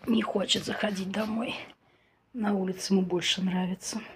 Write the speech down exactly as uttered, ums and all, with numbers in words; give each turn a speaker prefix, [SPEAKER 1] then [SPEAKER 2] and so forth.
[SPEAKER 1] не хочет заходить домой. На улице ему больше нравится.